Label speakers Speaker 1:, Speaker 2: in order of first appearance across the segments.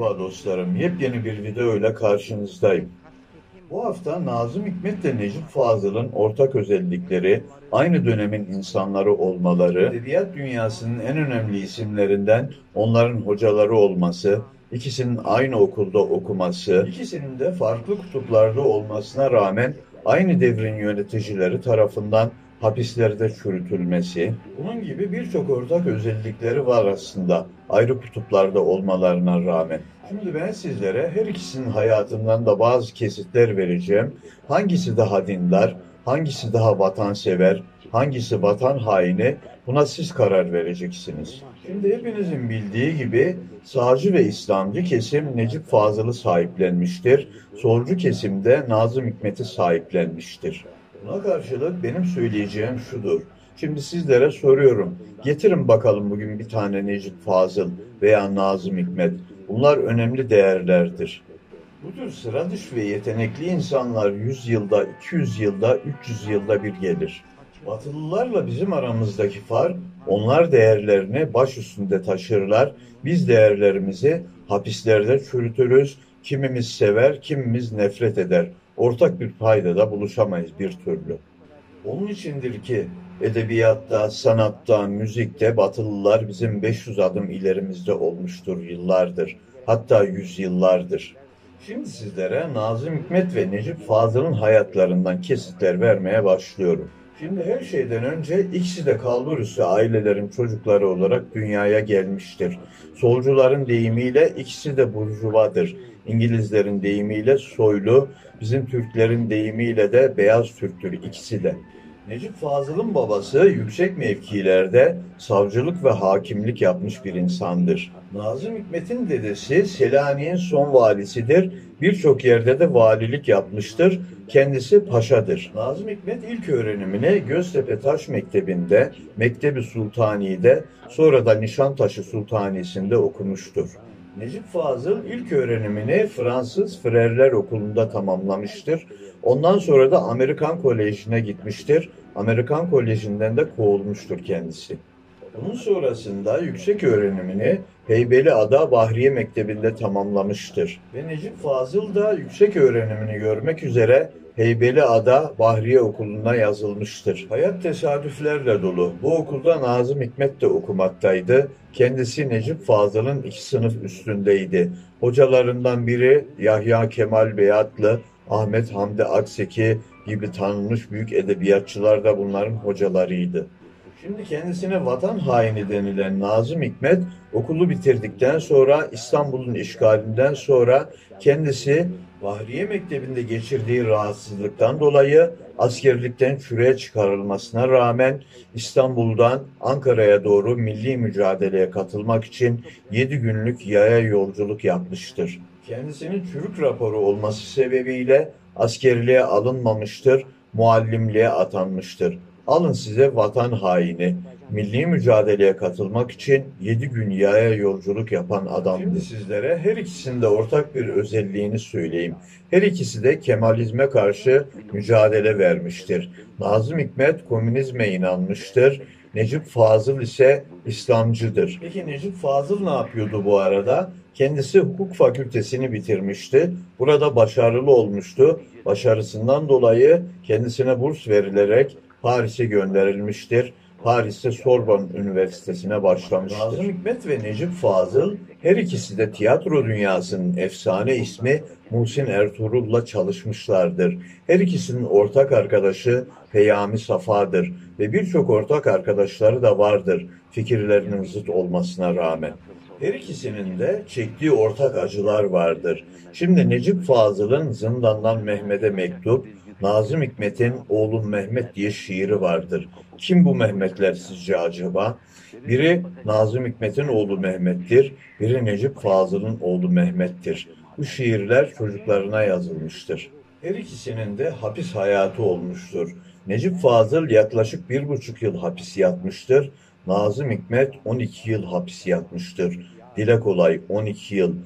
Speaker 1: Merhaba dostlarım, yepyeni bir video ile karşınızdayım. Bu hafta Nazım Hikmet ile Necip Fazıl'ın ortak özellikleri, aynı dönemin insanları olmaları, edebiyat dünyasının en önemli isimlerinden onların hocaları olması, ikisinin aynı okulda okuması, ikisinin de farklı kutuplarda olmasına rağmen aynı devrin yöneticileri tarafından hapislerde çürütülmesi, bunun gibi birçok ortak özellikleri var aslında ayrı kutuplarda olmalarına rağmen. Şimdi ben sizlere her ikisinin hayatından da bazı kesitler vereceğim. Hangisi daha dindar, hangisi daha vatansever, hangisi vatan haini, buna siz karar vereceksiniz. Şimdi hepinizin bildiği gibi sağcı ve İslamcı kesim Necip Fazıl'ı sahiplenmiştir. Solcu kesim de Nazım Hikmet'i sahiplenmiştir. Buna karşılık benim söyleyeceğim şudur. Şimdi sizlere soruyorum. Getirin bakalım bugün bir tane Necip Fazıl veya Nazım Hikmet. Bunlar önemli değerlerdir. Bu tür sıra dışı ve yetenekli insanlar 100 yılda, 200 yılda, 300 yılda bir gelir. Batılılarla bizim aramızdaki fark, onlar değerlerini baş üstünde taşırlar. Biz değerlerimizi hapislerde çürütürüz. Kimimiz sever, kimimiz nefret eder. Ortak bir paydada buluşamayız bir türlü. Onun içindir ki edebiyatta, sanatta, müzikte Batılılar bizim 500 adım ilerimizde olmuştur yıllardır. Hatta yüzyıllardır. Şimdi sizlere Nazım Hikmet ve Necip Fazıl'ın hayatlarından kesitler vermeye başlıyorum. Şimdi her şeyden önce ikisi de kalburüstü ailelerin çocukları olarak dünyaya gelmiştir. Solcuların deyimiyle ikisi de burjuvadır. İngilizlerin deyimiyle soylu, bizim Türklerin deyimiyle de beyaz Türktür ikisi de. Necip Fazıl'ın babası yüksek mevkilerde savcılık ve hakimlik yapmış bir insandır. Nazım Hikmet'in dedesi Selanik'in son valisidir. Birçok yerde de valilik yapmıştır. Kendisi paşadır. Nazım Hikmet ilk öğrenimini Göztepe Taş Mektebi'nde, Mektebi Sultani'de, sonra da Nişantaşı Sultanisi'nde okumuştur. Necip Fazıl ilk öğrenimini Fransız Frerler Okulu'nda tamamlamıştır. Ondan sonra da Amerikan Koleji'ne gitmiştir. Amerikan Koleji'nden de kovulmuştur kendisi. Bunun sonrasında yüksek öğrenimini Heybeliada Bahriye Mektebi'nde tamamlamıştır. Ve Necip Fazıl da yüksek öğrenimini görmek üzere Heybeliada Bahriye Okulu'na yazılmıştır. Hayat tesadüflerle dolu. Bu okulda Nazım Hikmet de okumaktaydı. Kendisi Necip Fazıl'ın 2 sınıf üstündeydi. Hocalarından biri Yahya Kemal Beyatlı, Ahmet Hamdi Akseki gibi tanınmış büyük edebiyatçılar da bunların hocalarıydı. Şimdi kendisine vatan haini denilen Nazım Hikmet okulu bitirdikten sonra İstanbul'un işgalinden sonra kendisi Bahriye Mektebi'nde geçirdiği rahatsızlıktan dolayı askerlikten çürüye çıkarılmasına rağmen İstanbul'dan Ankara'ya doğru milli mücadeleye katılmak için 7 günlük yaya yolculuk yapmıştır. Kendisinin çürük raporu olması sebebiyle askerliğe alınmamıştır, muallimliğe atanmıştır. Alın size vatan haini. Milli mücadeleye katılmak için 7 gün yaya yolculuk yapan adamdı. Şimdi sizlere her ikisinde ortak bir özelliğini söyleyeyim. Her ikisi de Kemalizme karşı mücadele vermiştir. Nazım Hikmet komünizme inanmıştır. Necip Fazıl ise İslamcıdır. Peki Necip Fazıl ne yapıyordu bu arada? Kendisi hukuk fakültesini bitirmişti. Burada başarılı olmuştu. Başarısından dolayı kendisine burs verilerek Paris'e gönderilmiştir. Paris'te Sorbonne Üniversitesi'ne başlamıştır. Nazım Hikmet ve Necip Fazıl her ikisi de tiyatro dünyasının efsane ismi Muhsin Ertuğrul'la çalışmışlardır. Her ikisinin ortak arkadaşı Peyami Safa'dır ve birçok ortak arkadaşları da vardır fikirlerinin zıt olmasına rağmen. Her ikisinin de çektiği ortak acılar vardır. Şimdi Necip Fazıl'ın Zindandan Mehmet'e mektup, Nazım Hikmet'in Oğlum Mehmet diye şiiri vardır. Kim bu Mehmetler sizce acaba? Biri Nazım Hikmet'in oğlu Mehmet'tir, biri Necip Fazıl'ın oğlu Mehmet'tir. Bu şiirler çocuklarına yazılmıştır. Her ikisinin de hapis hayatı olmuştur. Necip Fazıl yaklaşık 1,5 yıl hapis yatmıştır. Nazım Hikmet 12 yıl hapis yatmıştır. Dile kolay 12 yıl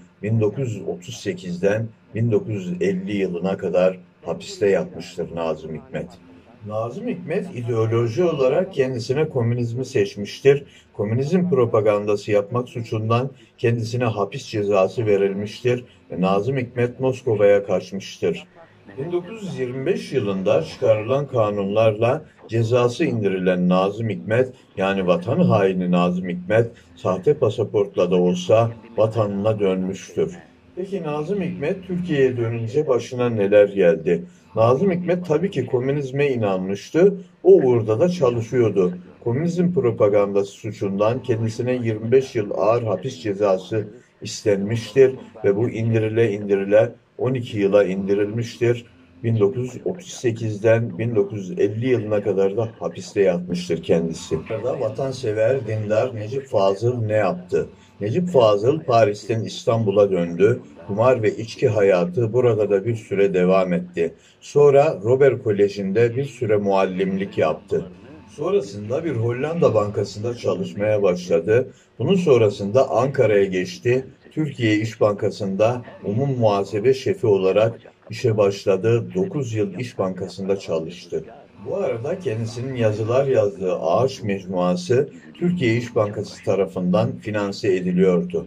Speaker 1: 1938'den 1950 yılına kadar hapiste yatmıştır Nazım Hikmet. Nazım Hikmet ideoloji olarak kendisine komünizmi seçmiştir. Komünizm propagandası yapmak suçundan kendisine hapis cezası verilmiştir ve Nazım Hikmet Moskova'ya kaçmıştır. 1925 yılında çıkarılan kanunlarla cezası indirilen Nazım Hikmet, yani vatan haini Nazım Hikmet, sahte pasaportla da olsa vatanına dönmüştür. Peki Nazım Hikmet Türkiye'ye dönünce başına neler geldi? Nazım Hikmet tabii ki komünizme inanmıştı. O uğurda da çalışıyordu. Komünizm propagandası suçundan kendisine 25 yıl ağır hapis cezası istenmiştir ve bu indirile 12 yıla indirilmiştir. 1938'den 1950 yılına kadar da hapiste yatmıştır kendisi. Burada vatansever, dindar Necip Fazıl ne yaptı? Necip Fazıl Paris'ten İstanbul'a döndü. Kumar ve içki hayatı burada da bir süre devam etti. Sonra Robert Koleji'nde bir süre muallimlik yaptı. Sonrasında bir Hollanda bankasında çalışmaya başladı. Bunun sonrasında Ankara'ya geçti. Türkiye İş Bankası'nda umum muhasebe şefi olarak işe başladı. 9 yıl İş Bankası'nda çalıştı. Bu arada kendisinin yazılar yazdığı Ağaç Mecmuası Türkiye İş Bankası tarafından finanse ediliyordu.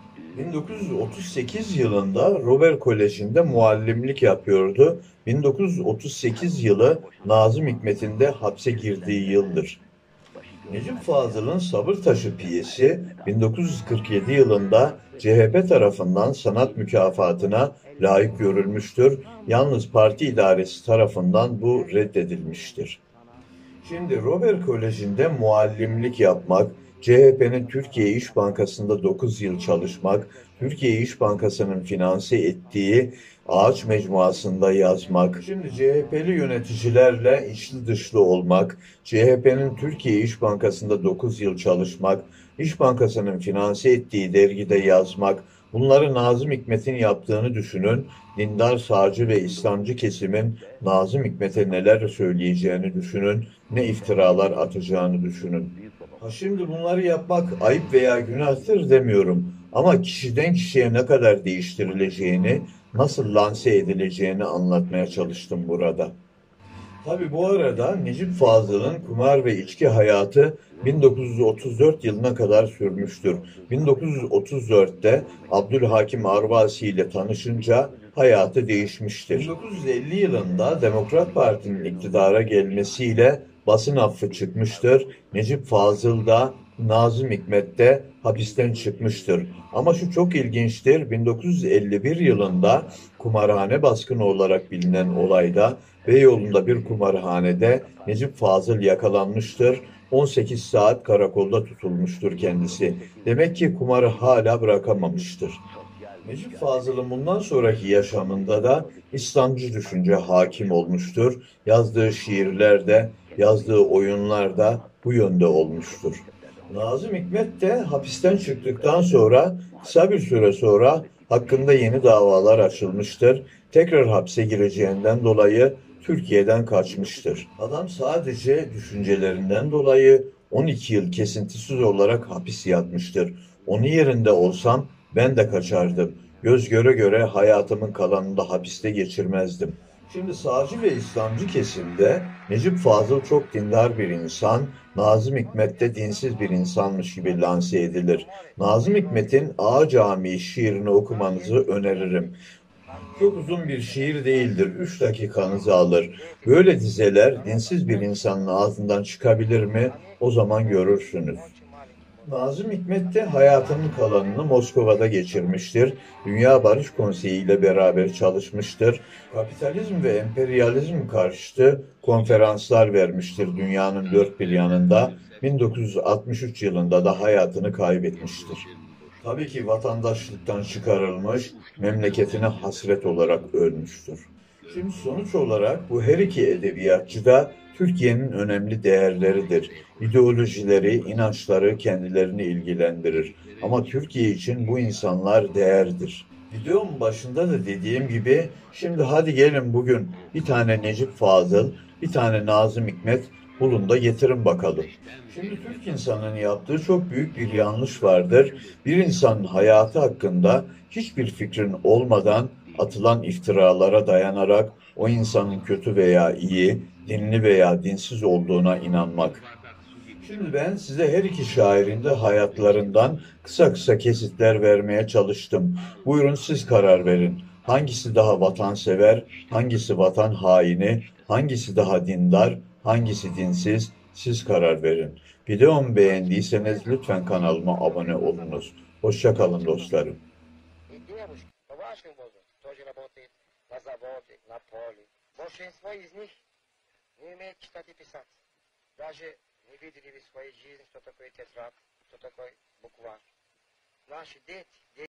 Speaker 1: 1938 yılında Robert Koleji'nde muallimlik yapıyordu. 1938 yılı Nazım Hikmet'in de hapse girdiği yıldır. Necip Fazıl'ın Sabır Taşı piyesi 1947 yılında CHP tarafından sanat mükafatına layık görülmüştür. Yalnız parti idaresi tarafından bu reddedilmiştir. Şimdi Robert Koleji'nde muallimlik yapmak, CHP'nin Türkiye İş Bankası'nda 9 yıl çalışmak, Türkiye İş Bankası'nın finanse ettiği Ağaç Mecmuası'nda yazmak, şimdi CHP'li yöneticilerle içli dışlı olmak, CHP'nin Türkiye İş Bankası'nda 9 yıl çalışmak, İş Bankası'nın finanse ettiği dergide yazmak, bunları Nazım Hikmet'in yaptığını düşünün, dindar sağcı ve İslamcı kesimin Nazım Hikmet'e neler söyleyeceğini düşünün, ne iftiralar atacağını düşünün. Ha şimdi bunları yapmak ayıp veya günahtır demiyorum ama kişiden kişiye ne kadar değiştirileceğini, nasıl lanse edileceğini anlatmaya çalıştım burada. Tabii bu arada Necip Fazıl'ın kumar ve içki hayatı 1934 yılına kadar sürmüştür. 1934'te Abdülhakim Arvasi ile tanışınca hayatı değişmiştir. 1950 yılında Demokrat Parti'nin iktidara gelmesiyle basın affı çıkmıştır. Necip Fazıl da Nazım Hikmet de hapisten çıkmıştır. Ama şu çok ilginçtir. 1951 yılında kumarhane baskını olarak bilinen olayda Beyoğlu'nda bir kumarhanede Necip Fazıl yakalanmıştır. 18 saat karakolda tutulmuştur kendisi. Demek ki kumarı hala bırakamamıştır. Necip Fazıl'ın bundan sonraki yaşamında da İslamcı düşünce hakim olmuştur. Yazdığı şiirlerde, yazdığı oyunlar da bu yönde olmuştur. Nazım Hikmet de hapisten çıktıktan sonra kısa bir süre sonra hakkında yeni davalar açılmıştır. Tekrar hapse gireceğinden dolayı Türkiye'den kaçmıştır. Adam sadece düşüncelerinden dolayı 12 yıl kesintisiz olarak hapis yatmıştır. Onun yerinde olsam ben de kaçardım. Göz göre göre hayatımın kalanında hapiste geçirmezdim. Şimdi sağcı ve İslamcı kesimde Necip Fazıl çok dindar bir insan, Nazım Hikmet de dinsiz bir insanmış gibi lanse edilir. Nazım Hikmet'in Ağa Camii şiirini okumanızı öneririm. Çok uzun bir şiir değildir, 3 dakikanızı alır. Böyle dizeler dinsiz bir insanın ağzından çıkabilir mi? O zaman görürsünüz. Nazım Hikmet de hayatının kalanını Moskova'da geçirmiştir. Dünya Barış Konseyi ile beraber çalışmıştır. Kapitalizm ve emperyalizm karşıtı konferanslar vermiştir dünyanın dört bir yanında. 1963 yılında da hayatını kaybetmiştir. Tabii ki vatandaşlıktan çıkarılmış, memleketine hasret olarak ölmüştür. Şimdi sonuç olarak bu her iki edebiyatçı da Türkiye'nin önemli değerleridir. İdeolojileri, inançları kendilerini ilgilendirir. Ama Türkiye için bu insanlar değerdir. Videomun başında da dediğim gibi şimdi hadi gelin bugün bir tane Necip Fazıl, bir tane Nazım Hikmet bulun da getirin bakalım. Şimdi Türk insanının yaptığı çok büyük bir yanlış vardır. Bir insanın hayatı hakkında hiçbir fikrin olmadan atılan iftiralara dayanarak o insanın kötü veya iyi, dinli veya dinsiz olduğuna inanmak. Şimdi ben size her iki şairin de hayatlarından kısa kısa kesitler vermeye çalıştım. Buyurun siz karar verin. Hangisi daha vatansever, hangisi vatan haini, hangisi daha dindar, hangisi dinsiz? Siz karar verin. Videomu beğendiyseniz lütfen kanalıma abone olunuz. Hoşça kalın dostlarım.
Speaker 2: И девушки в вашем возрасте тоже работают на заводе, на поле. Большинство из них не умеет читать и писать. Даже не видели в своей жизни, что такое тетрадь, что такое буква. Наши дети